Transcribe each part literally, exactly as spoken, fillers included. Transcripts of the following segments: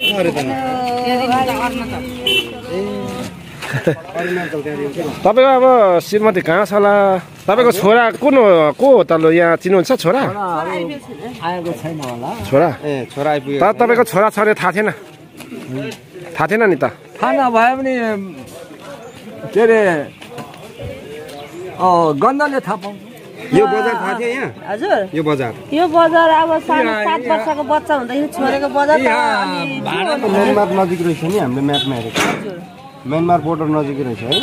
तपाईको अब श्रीमती कहाँ छ होला? तपाईको छोरा कुन हो? को हो त? यहाँ चिन्नुहुन्छ छोरा? आएको छैन होला। छोरा ए छोरा आइपुग्यो। त तपाईको छोरा छ अरे थाहा थिएन? थाहा थिएन नि त? थाहा नभए पनि के अरे गन्धले थाहा पाउँछ। यो बजार थाहा थियो यहाँ? हजुर यो बजार यो बजार अब साढे सात वर्षको बच्चा हुँदाखेरि छोडेको बजार म्यानमार नजिक रहेछ नि हाम्रो म्यापमा हेरेको। म्यानमार बोर्डर नजिकै रहेछ है।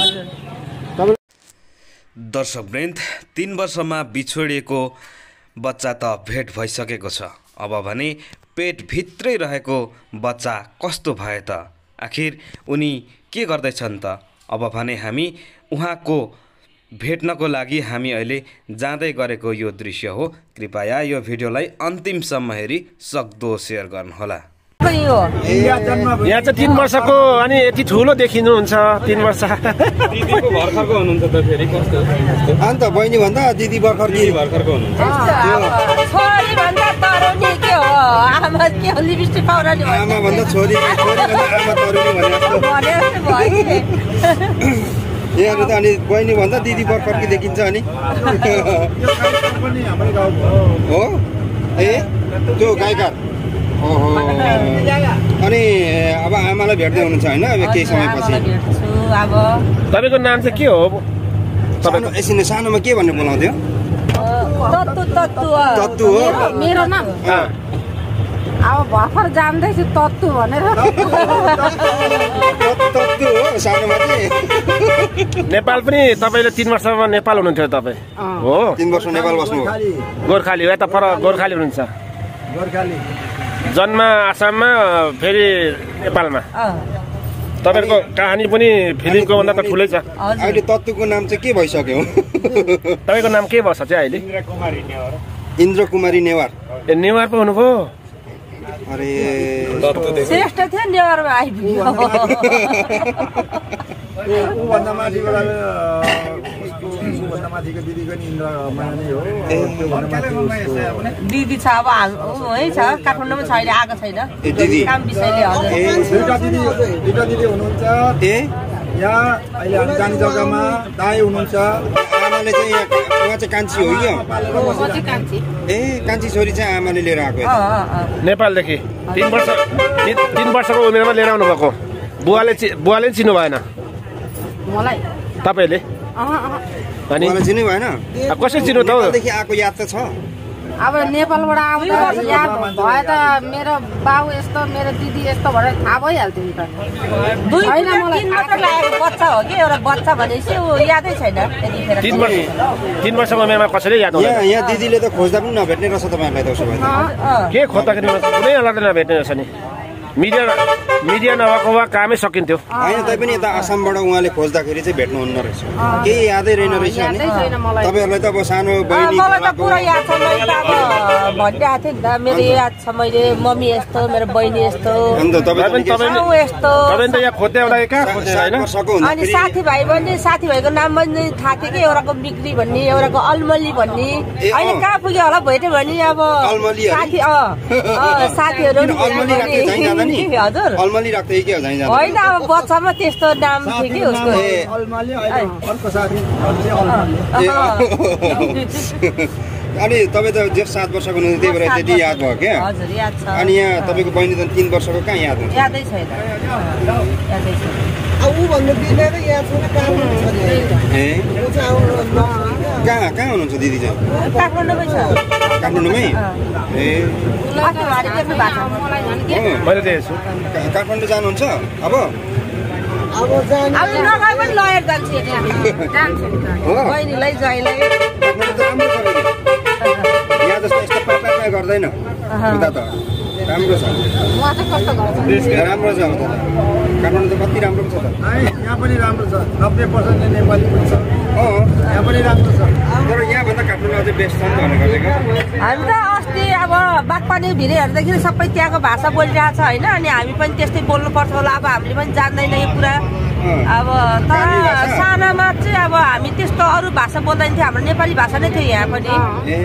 दर्शकवृन्द, तीन वर्षमा बिछोडिएको बच्चा त भेट भइसकेको छ। अब भने पेटभित्रै रहेको बच्चा कस्तो भए त? आखिर उनी के गर्दैछन् त? अब भने हामी उहाँको भेट्नको लागि हामी अहिले जाँदै गरेको यो दृश्य हो। कृपया यो भिडियोलाई अन्तिमसम्म हेरी सक्दो सेयर गर्नुहोला। यहाँ चाहिँ तीन वर्षको अनि यति ठुलो देखिनुहुन्छ। तीन वर्ष दिदीको भर्खरको हुनुहुन्छ त फेरि कस्तो? अन्त बहिनी भन्दा दिदी भर्खर दिदी भर्खरको हुनुहुन्छ। छोरी भन्दा तरुनी के हो? आमा के हो? लिपस्टिक पाउरानी हो। आमा भन्दा छोरी, छोरी भन्दा आमा तरुनी भने जस्तो भयो। यहाँ त अनि बहिनी भन्दा दिदी भर्खरकी देखिन्छ अनि हो ए त्यो गायकार। ओहो अनि अब आमालाई भेट्दै हुनुहुन्छ होइन? अब केही समयपछि अब तपाईको नाम चाहिँ के हो? सानो यसरी सानोमा के भन्ने बोलाउँथ्यो? तत्तु तत्तु तत्तु हो मेरो नाम। अब भर्खर जान्दैछु तत्तु भनेर। तत्तु हो सानोमा चाहिँ। नेपाल पनि तपाईले तीन वर्षमा नेपाल हुनुहुन्थ्यो तपाईँ हो? तीन वर्ष नेपाल बस्नु हो? गोर्खाली हो? यता पर गोर्खाली हुनुहुन्छ? गोर्खाली जन्म आसाममा फेरि नेपालमा। तपाईको कहानी पनि फिल्मको भन्दा त ठुलै छ। अहिले तत्तुको नाम चाहिँ के भइसक्यो? तपाईको नाम के भन्छ चाहिँ अहिले? इन्द्र कुमारी नेवार। ए नेवार पो हुनुभयो? अरे श्रेष्ठ थियो नेवारमा आइपुग्यो। ऊभन्दा माथिबाट उसको माथिको दिदीको नि इन्द्र माने हो। दिदी छ अब है छ काठमाडौँमा छ अहिले आएको छैन काम विषयले। हजुर दुईटा दिदी दुईटा दिदी हुनुहुन्छ। ए यहाँ अहिले हामी जाने जग्गामा दाई हुनुहुन्छ। आमाले चाहिँ यहाँ उहाँ चाहिँ कान्छी हो कि? ए कान्छी छोरी चाहिँ आमाले लिएर आएको नेपालदेखि। तीन वर्ष तीन वर्षको उमेरमा लिएर आउनु भएको। बुवाले बुवाले चिन्नु भएन मलाई? तपाईँले अनि चिन्नु भएन? कसरी चिन्नु त? देखि आएको याद त छ। अब नेपालबाट आउँदा याद भए त मेरो बाउ यस्तो मेरो दिदी यस्तो भनेर थाहा भइहाल्थ्यो नि त। होइन मलाई मात्र लागेको बच्चा हो कि एउटा बच्चा भनेपछि यादै छैन त्यतिखेर। तीन वर्ष तीन वर्षको उमेरमा कसरी याद हुन्छ? यहाँ यहाँ दिदीले त खोज्दा पनि नभेट्ने रहेछ तपाईँहरूलाई त? उसो भए के खोज्दाखेरि कुनै अलग नभेट्ने रहेछ नि। मिडिया मिडिया नभएको भए कामै सकिन्थ्यो। होइन तैपनि यता आसामबाट उहाँले खोज्दाखेरि चाहिँ भेट्नुहुन्न रहेछ। केही यादै रहेन रहेछ नि तपाईँहरूलाई त? अब सानो बहिनी मलाई त पुरा याद छ। मैले त अब भनिरहेको थिएँ नि त मेरो याद छ। मैले मम्मी यस्तो मेरो बहिनी यस्तो यस्तो। त यहाँ खोज्दै एउटा कहाँ खोज्दै होइन? अनि साथीभाइ पनि साथीभाइको नाम पनि थाहा थियो कि एउटाको बिक्री भन्ने एउटाको अलमली भन्ने। अहिले कहाँ पुग्यो होला भेट्यो भने अब साथी अँ साथीहरू हजुर अलमली राख्दै के हो जाइन जान्छ होइन अब बच्चामा त्यस्तो नाम थियो कि उसको। अलमली अर्को साथी अनि तपाईँ त जे सात वर्षको हुनुहुन्थ्यो त्यही भएर त्यति याद भयो क्या? हजुर याद छ। अनि यहाँ तपाईँको बहिनी त तीन वर्षको कहाँ याद हुन्छ? यादै छैन यादै छैन। ऊ भन्नु दिनेर याद छैन कहाँ हुनुहुन्छ नि? ए कहाँ कहाँ हुनुहुन्छ दिदी चाहिँ? काठमाडौँमै छ। काठमाडौँमै? ए मैले देखेछु। काठमाडौँ जानुहुन्छ अब? अब नगए पनि लगेर जान्छु जान्छु बहिनीलाई ज्वाइँलाई। राम्रो छ यहाँ जस्तो यस्तो पापा गर्दैन उता त राम्रो छ। राम्रो छ उता त काठमाडौँ त कति राम्रो छ त? यहाँ पनि राम्रो छ। नब्बे पर्सेन्ट नेपाली पनि छ। अँ यहाँ पनि राम्रो छ। तर यहाँभन्दा काठमाडौँ अझै बेस्ट छ नि भनेको। हामी त अस्ति अब बागपानी भिरे हेर्दाखेरि सबै त्यहाँको भाषा बोलिरहेको छ होइन? अनि हामी पनि त्यस्तै बोल्नुपर्छ होला। अब हामीले पनि जान्दैन यो कुरा अब तर सानामा चाहिँ अब हामी त्यस्तो अरू भाषा बोल्दैन थियो, हाम्रो नेपाली भाषा नै थियो यहाँ पनि।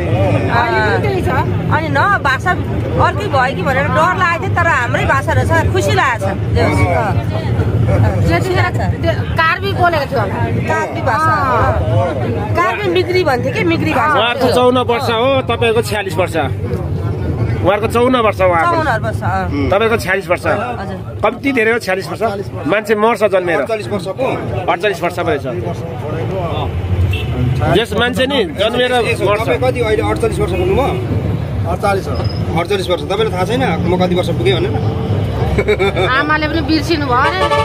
अनि न भाषा अर्कै भयो कि भनेर डर लागेको थियो, तर हाम्रै भाषा रहेछ, खुसी लागेको छ। कार्बी बोलेको थियो, कार्बी भाषा, कार्बी मिग्री भन्थ्यो कि मिग्री भाषा। उहाँहरूको चौन्न वर्ष हो, तपाईँको छ्यालिस वर्ष। उहाँहरूको चौन्न वर्ष, उहाँको तपाईँको छ्यालिस वर्ष, कम्ती धेरै हो छ्यालिस वर्ष। मान्छे मर्छ जन्मेर, अडचालिस वर्षको अडचालिस वर्ष रहेछ। यस मान्छे नि जन्मेर मर्छ। कति अहिले अडचालिस वर्ष पुग्नुभयो? अडचालिस हो। अडचालिस वर्ष। तपाईँलाई थाहा छैन म कति वर्ष पुगेँ भनेर? आमाले पनि बिर्सिनु भयो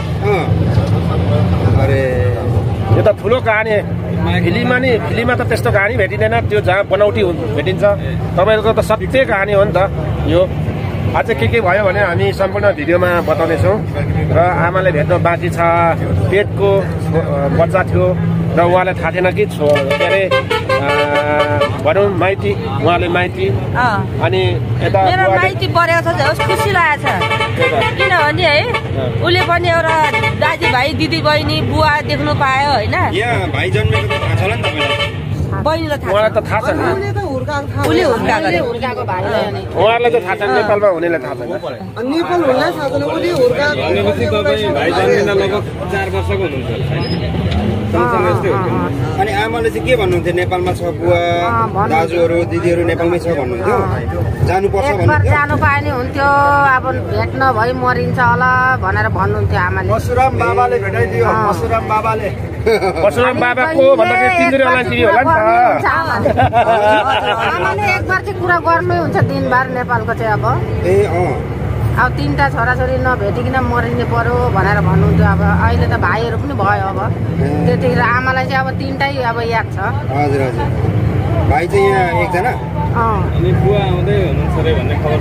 अरे यो त ठुलो कहानी। फिल्ममा नि फिल्ममा त त्यस्तो कहानी भेटिँदैन, त्यो जहाँ बनाउटी भेटिन्छ। तपाईँहरूको त सत्य कहानी हो नि त यो। अझै के के भयो भने हामी सम्पूर्ण भिडियोमा बताउनेछौँ। र आमाले भेट्नु बाँकी छ, पेटको बच्चा थियो र उहाँलाई थाहा थिएन कि छो के अरे भनौँ माइती, उहाँले माइती। अनि यता माइती परेको छ, खुसी लागेको छ। किनभने है उसले पनि एउटा दाजुभाइ दिदी बहिनी बुवा देख्नु पायो होइन। भाइ जन्मेको त थाहा छ होला नि तपाईँलाई? बहिनीलाई थाहा, उहाँलाई त थाहा छैन, उसले हुर्काएको भाइलाई। उहाँलाई त थाहा छैन, नेपालमा हुनेलाई थाहा छैन। नेपाल हुनलाई थाहा छैन, उसले हुर्काएको। भाइ जन्मिन लगभग चार वर्षको हुनुहुन्छ। अनि आमाले चाहिँ के भन्नुहुन्थ्यो? नेपालमा छ बुवा दाजुहरू दिदीहरू नेपालमै छ भन्नुहुन्थ्यो, जानुपर्छ भन्नुहुन्थ्यो। जानु पाए नि हुन्थ्यो, अब भेट नभई मरिन्छ होला भनेर भन्नुहुन्थ्यो आमाले। परशुराम बाबाले भेटाइदियो, परशुराम बाबाले। परशुराम बाबा को भन्दाखेरि तिनीहरू होला नि होला नि त। आमाले एकबार चाहिँ कुरा गर्नै हुन्छ दिनभर नेपालको चाहिँ। अब ए अँ अब तिनवटा छोराछोरी नभेटिकन मरिने पर्यो भनेर भन्नुहुन्थ्यो। अब अहिले त भाइहरू पनि भयो। अब त्यतिखेर आमालाई चाहिँ अब तिनटै अब याद छ। हजुर हजुर। भाइ चाहिँ यहाँ एकजना अनि बुवा आउँदै हुनुहुन्छ अरे भन्ने खबर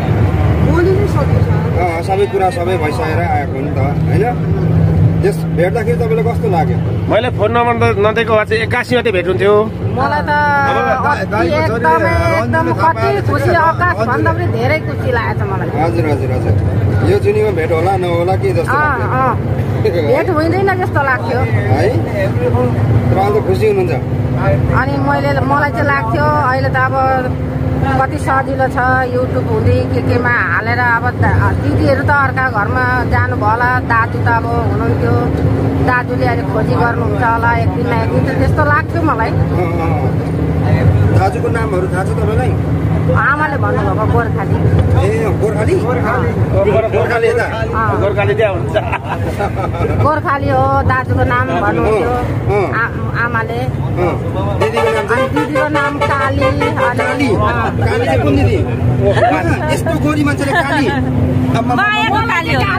सुन्नुभएको छ। सबै कुरा सबै भइसकेर आएको नि त होइन। त्यस भेट्दाखेरि तपाईँलाई कस्तो लाग्यो? मैले फोन नम्बर नदिएको भए चाहिँ एक्कासी मात्रै भेट्नुहुन्थ्यो। मलाई त एकदमै एकदम कति खुसी, आकाश भन्दा पनि धेरै खुसी लागेको छ मलाई। हजुर हजुर हजुर। यो जुनीमा भेट होला नहोला के जस्तो लाग्यो? भेट हुँदैन जस्तो लाग्थ्यो है। तपाईँ त खुसी हुनुहुन्छ? अनि मैले मलाई चाहिँ लाग्थ्यो अहिले त अब कति सजिलो छ, युट्युब हुँदै के केमा हालेर अब दिदीहरू त अर्का घरमा जानुभयो होला, दाजु त अब हुनुहुन्थ्यो, दाजुले अहिले खोजी गर्नुहुन्छ होला एक दिन न एक दिन त त्यस्तो लाग्थ्यो मलाई। दाजुको नामहरू थाहा छ तपाईँलाई? आमाले भन्नुभएको गोर्खाली। ए गोर्खाली? गोर्खाली यता गोर्खाली त्यहाँ हुन्छ। गोर्खाली हो दाजुको नाम भन्नुहुन्थ्यो आमाले। अनि दिदीको नाम काली। काली? काली चाहिँ कुन दिदी? यस्तो गोरी मान्छेले काली? मायाको काली हो।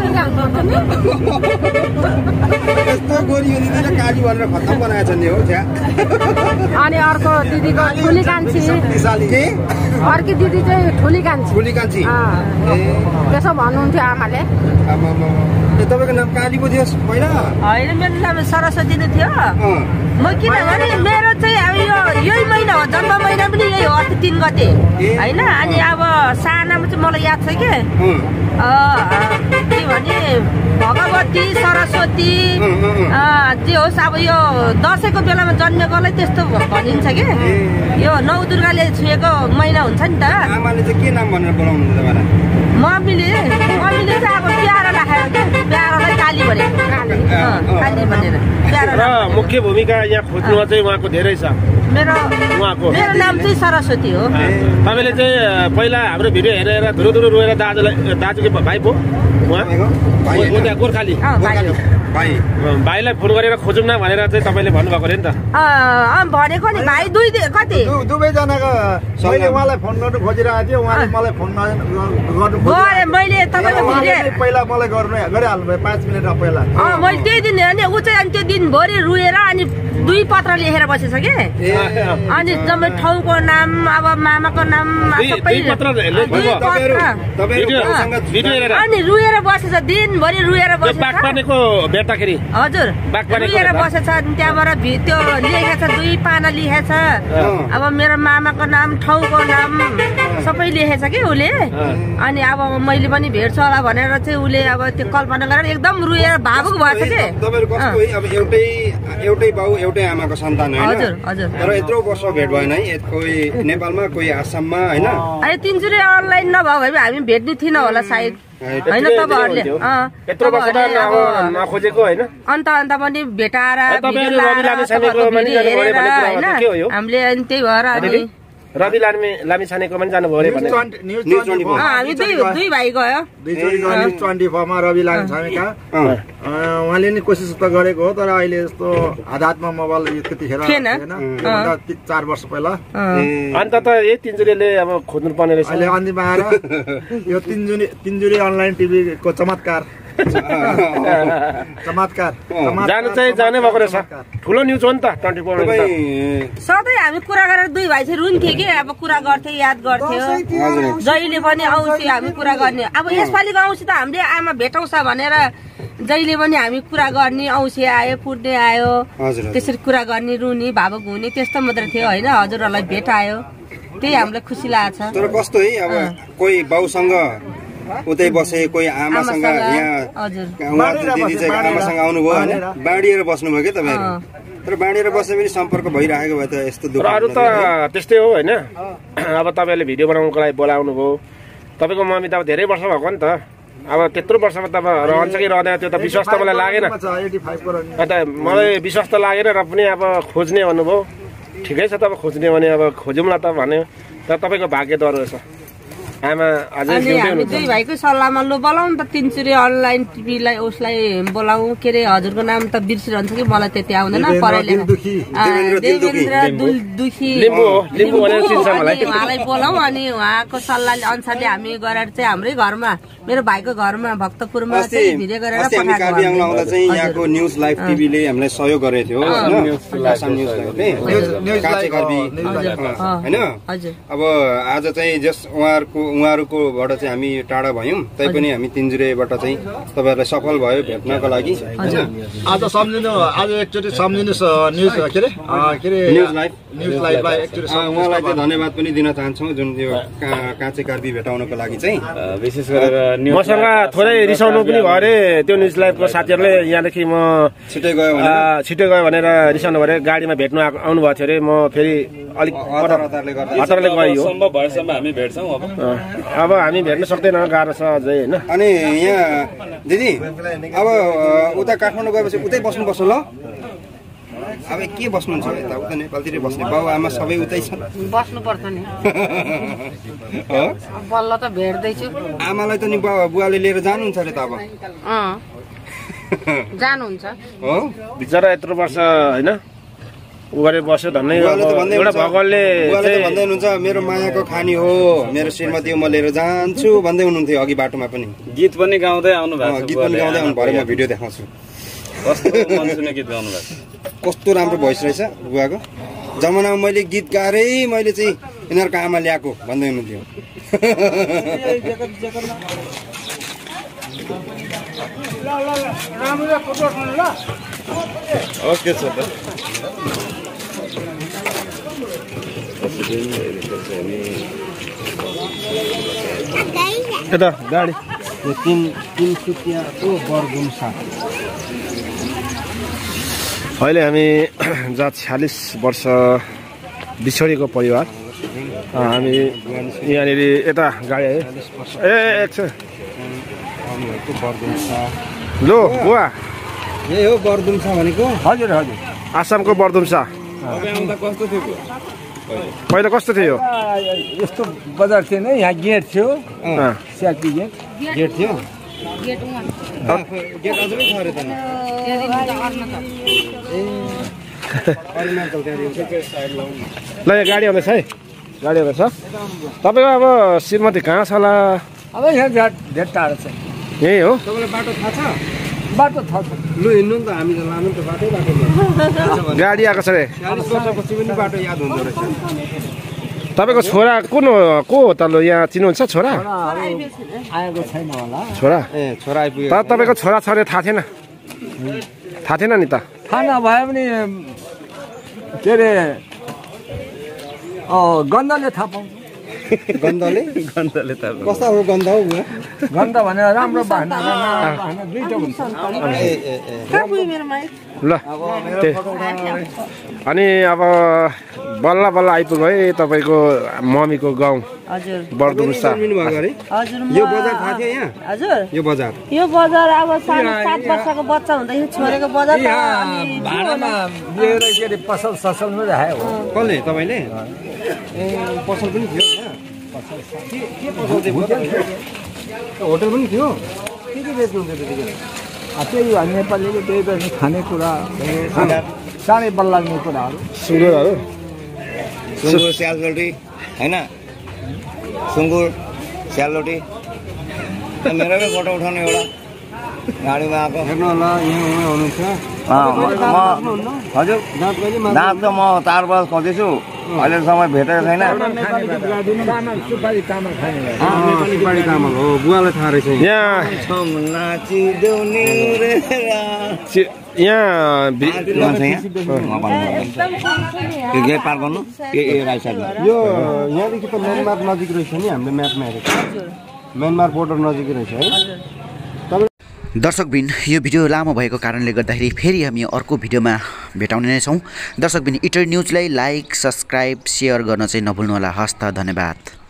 यस्तो गोरी हो दिदीले काली भनेर खत्तम बनाएको छ नि हो त्यहाँ। अनि अर्को दिदीको ठुली कान्छी। के? अर्की दिदी चाहिँ ठुली कान्छी। ठुली कान्छी त्यसो भन्नुहुन्थ्यो आमाले। तपाईँको नाम काली पो थियो पहिला? होइन, मेरो नाम सरस्वती नै थियो। म किनभने मेरो चाहिँ अब यो यही महिना हो, जन्म महिना पनि यही हो, अस्ति तिन गते होइन। अनि अब सानामा चाहिँ मलाई याद छ कि के भने भगवती सरस्वती जे होस्, अब यो दसैँको बेलामा जन्मेकोलाई त्यस्तो भनिन्छ कि यो नौ दुर्गाले छुएको महिना हुन्छ नि त। आमाले चाहिँ के नाम भनेर बोलाउनुहुन्छ तपाईँलाई? मम्मीले मम्मीले चाहिँ अब प्यारो राखेको क्या, प्यारोलाई काली भनेको, काली काली भनेर प्यारो। र मुख्य भूमिका यहाँ खोज्नुमा चाहिँ उहाँको धेरै छ। मेरो उहाँको मेरो नाम चाहिँ सरस्वती हो। तपाईँले चाहिँ पहिला हाम्रो भिडियो हेरेर धुरु धुरु रोएर दाजुलाई, दाजुको भाइ पो उहाँ गोर्खाली भाइ भाइलाई फोन गरेर खोजौँ न भनेर चाहिँ तपाईँले भन्नुभएको अरे नि त? भनेको नि भाइ दुई कति दुवैजनाको मैले उहाँलाई फोन गर्नु खोजिरहेको थिएँ, उहाँले मलाई फोन गर्नु गरे। मैले तपाईँको भिडियो पहिला मलाई गर्नु गरिहाल्नु भयो पाँच मिनट पहिला। मैले त्यही दिन हेर्ने ऊ चाहिँ अनि त्यो दिनभरि रुएर अनि दुई पत्र लेखेर बसेछ के अनि जम्मै ठाउँको नाम अब मामाको नाम सबै अनि रुएर बसेछ दिनभरि रुएर बसेछ भेट्दाखेरि हजुर रुएर बसेछ त्यहाँबाट त्यो लेखेको छ दुई पाना लेखेको छ अब मेरो मामाको नाम ठाउँको नाम सबै लेखेछ कि उसले अनि अब मैले पनि भेट्छु होला भनेर चाहिँ उसले अब त्यो कल्पना गरेर एकदम रुएर भावुक भएछ कि अब एउटै एउटै बाउ एउटै आमाको सन्तान होइन हजुर हजुर तर यत्रो वर्ष भेट भएन है कोही नेपालमा कोही आसाममा होइन अहिले तिनचुरे अनलाइन नभए भए हामी भेट्ने थिएन होला सायद होइन तपाईँहरूले अन्त अन्त पनि भेटाएर होइन हामीले अनि त्यही भएर अनि रवि लामी लामिछानेको पनि जानुभयो अरे भने हामी दुई दुई भाइ गयो दुईचोटि गयो न्युज ट्वेन्टी फोरमा रवि लामिछानेका उहाँले नि कोसिस त गरेको हो तर अहिले यस्तो हातमा मोबाइल त्यतिखेर थिएन चार वर्ष पहिला अन्त त यही तिनजुरेले अब खोज्नु पर्ने रहेछ अहिले अन्तिममा आएर यो तिनजुरे तिनजुरे अनलाइन टिभीको चमत्कार चमत्कार जानु चाहिँ जानै भएको रहेछ ठुलो न्युज हो नि त ट्वेन्टी फोर सधैँ हामी कुरा गरेर दुई भाइ चाहिँ रुन्थ्यो कि अब कुरा गर्थ्यो याद गर्थ्यो जहिले पनि आउँथ्यो हामी कुरा गर्ने अब यसपालिको आउँछ त हामीले आमा भेटाउँछ भनेर जहिले पनि हामी कुरा गर्ने औँसी आयो फुट्ने आयो त्यसरी कुरा गर्ने रुने भावुक हुने त्यस्तो मात्र थियो होइन हजुरहरूलाई भेटायो त्यही हामीलाई खुसी लागेको छ तर कस्तो है अब कोही बाउसँग उतै बसे कोही आमासँग यहाँ दिदी चाहिँ आमासँग आउनुभयो होइन बाँडिएर बस्नुभयो क्या तपाईँहरू तर बाँडिएर बसे पनि सम्पर्क भइरहेको भए त यस्तो दुःख अरू त त्यस्तै हो होइन अब तपाईँहरूले भिडियो बनाउनुको लागि बोलाउनु भयो तपाईँको मम्मी त अब धेरै वर्ष भएको नि त अब त्यत्रो वर्षमा त अब रहन्छ कि रहँदैन त्यो त विश्वास त मलाई लागेन अन्त मलाई विश्वास त लागेन र पनि अब खोज्ने भन्नुभयो ठिकै छ त अब खोज्ने भने अब खोजौँला त भन्यो तर तपाईँको भाग्यद्वार रहेछ आमा अझै हामी दुई भाइको सल्लाहमा लु बोलाउँ त तिनचुरे अनलाइन टिभीलाई उसलाई बोलाउँ के अरे हजुरको नाम त बिर्सिरहन्छ कि मलाई त्यति आउँदैन पढाइले उहाँलाई बोलाउँ अनि उहाँको सल्लाह अनुसारले हामी गरेर चाहिँ हाम्रै घरमा मेरो भाइको घरमा भक्तपुरमा चाहिँ भिडियो गरेर आउँदा चाहिँ यहाँको न्युज लाइभ टिभीले हामीलाई सहयोग गरेको थियो होइन अब आज चाहिँ जस उहाँहरूको उहाँहरूकोबाट चाहिँ हामी टाढा भयौँ तैपनि हामी तिनजुरेबाट चाहिँ तपाईँहरूलाई सफल भयो भेट्नको लागि आज सम्झिनु आज एकचोटि सम्झिनुहोस् न्युज के अरे के अरे न्युज लाइभ न्युज लाइभलाई एकचोटि उहाँलाई चाहिँ धन्यवाद पनि दिन चाहन्छौँ जुन यो काँचे कार्बी भेटाउनको लागि चाहिँ विशेष गरेर मसँग थोरै रिसाउनु पनि भयो अरे त्यो न्युज लाइभको साथीहरूले यहाँदेखि म छिटै गयो छिटै गयो भनेर रिसाउनु भयो अरे गाडीमा भेट्नु आउनु भएको थियो अरे म फेरि अलिक हतारले गयो सम्भव भएसम्म हामी भेट्छौँ अब अब हामी भेट्न सक्दैन गाह्रो छ अझै होइन अनि यहाँ दिदी अब उता काठमाडौँ गएपछि उतै बस्नु पर्छ ल अब के बस्नुहुन्छ यता उता नेपालतिरै बस्ने बाउ आमा सबै उतै छन् बस्नुपर्छ नि बल्ल त भेट्दैछु आमालाई त नि बुवाले लिएर जानुहुन्छ अरे त अब जानुहुन्छ हो बिचरा यत्रो वर्ष होइन उगरे बस्यो धन्नै एउटा भगवानले भन्दै हुनुहुन्छ मेरो मायाको खानी हो मेरो श्रीमती म लिएर जान्छु भन्दै हुनुहुन्थ्यो अघि बाटोमा पनि गीत पनि गाउँदै आउनु भएको गीत पनि गाउँदै आउनु भरे म भिडियो देखाउँछु कस्तो राम्रो भोइस रहेछ बुवाको जमानामा मैले गीत गाएरै मैले चाहिँ यिनीहरूको आमा ल्याएको भन्दै हुनुहुन्थ्यो ओके सर यता गाडी यो तिन तिन सुकियाको बरगुम्सा अहिले हामी जहाँ छ्यालिस वर्ष बिछोडेको परिवार हामी यहाँनिर यता गाडी है ए एकछिन लो बुवा यही हो बरदुम्सा भनेको हजुर हजुर आसामको बरदुम्सा कस्तो थियो पहिला कस्तो थियो यस्तो बजार थिएन यहाँ गेट थियो स्याकी गेट गेट थियो गेट गेट अझै छ अरे त ल यहाँ गाडी आउँदैछ है गाडी आउँदैछ तपाईँको अब श्रीमती कहाँ छ होला अब यहाँ धेरै टाढो छ यही हो तपाईँलाई बाटो थाहा छ बाटो छ लु हिँड्नु नि त हामी त लानु त बाटै बाटो गाडी आएको छ रे चालिस वर्षपछि पनि बाटो याद हुँदो रहेछ तपाईँको छोरा कुन हो को हो त यहाँ चिन्नुहुन्छ छोरा आएको छैन होला छोरा ए छोरा आइपुग्यो तर तपाईँको छोरा छ अरे थाहा थिएन थाहा थिएन नि त थाहा नभए पनि के अरे गन्धले थाहा पाउँछ गन्धले गन्धले त कस्ता हो गन्ध हो बुवा गन्ध भनेर राम्रो भान्डा भान्डा दुईटा हुन्छ ल अनि अब बल्ल बल्ल आइपुग्यो है तपाईँको मम्मीको गाउँ बर्दुसा यो बजार थाहा थियो यहाँ हजुर यो बजार यो बजार अब सात वर्षको बच्चा हुँदाखेरि छोडेको बजार भाडामा लिएर के अरे पसल ससलमा राखेको कसले तपाईँले ए पसल पनि थियो यहाँ के पसल थियो होटल पनि थियो के के बेच्नुहुन्थ्यो त्यतिखेर त्यही हो नेपालीको त्यही त खानेकुरा चाँडै बल लाग्ने कुराहरू सुँगुरहरू सुँगुर स्यालरोटी होइन सुँगुर स्यालरोटी मेरोमै फोटो उठाउने एउटा गाडीमा आएको हेर्नु होला यहाँ उहाँ हुनुहुन्छ हजुर दाँत त म चार वर्ष खोज्दैछु अहिलेसम्म भेटेको छैन सुपारी चामल खाने सुपारी चामल हो बुवालाई थाहा रहेछ यहाँ यहाँ गेट पार गर्नु ए राइट साइड यो यहाँदेखि त म्यानमार नजिक रहेछ नि हामीले म्यापमा हेरेको म्यानमार बोर्डर नजिकै रहेछ है दर्शकबिन यो भिडियो लामो भएको कारणले गर्दाखेरि फेरि हामी अर्को भिडियोमा भेटाउने नै छौँ दर्शकबिन इटर न्युजलाई लाइक सब्सक्राइब सेयर गर्न चाहिँ नभुल्नुहोला हस्त धन्यवाद।